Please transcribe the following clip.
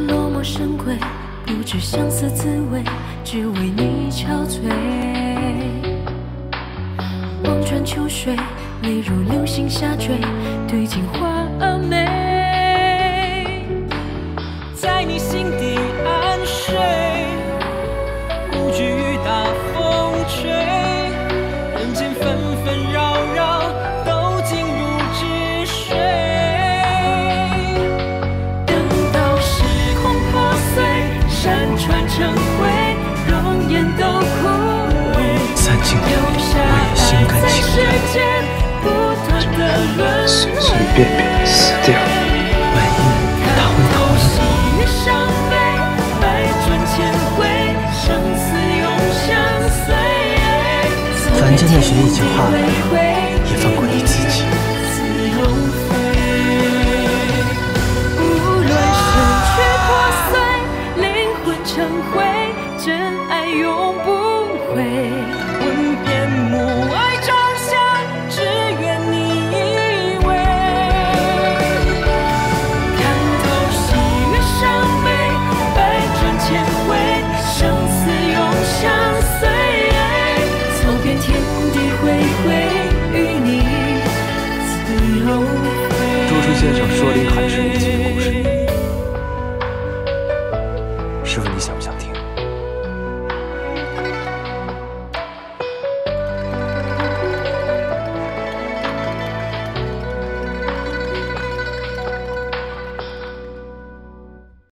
落寞神归，不知相思滋味，只为你憔悴。望穿秋水，泪如流星下坠，对镜花眉。 在你心底安睡，无惧雨打风吹，人间纷纷扰扰都尽入止水。 等到时空破碎，山川成灰，容颜都枯萎， 散尽了， 留下我也心甘情愿，随随便便死掉。万一他会逃呢？凡间的雪已经化了，也放过你自己。 无论身躯破碎，灵魂成灰，真爱永不悔。 问遍暮霭朝霞，只愿你依偎。 看透喜悦伤悲，百转千回，生死永相随。走遍天地恢恢，与你自由飞。 朱书先生说林海是以前的故事。